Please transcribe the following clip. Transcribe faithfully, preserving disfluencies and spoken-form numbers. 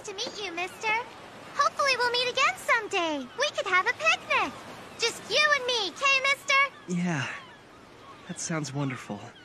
to meet you, mister. Hopefully we'll meet again someday. We could have a picnic. Just you and me, 'kay, mister? Yeah, that sounds wonderful.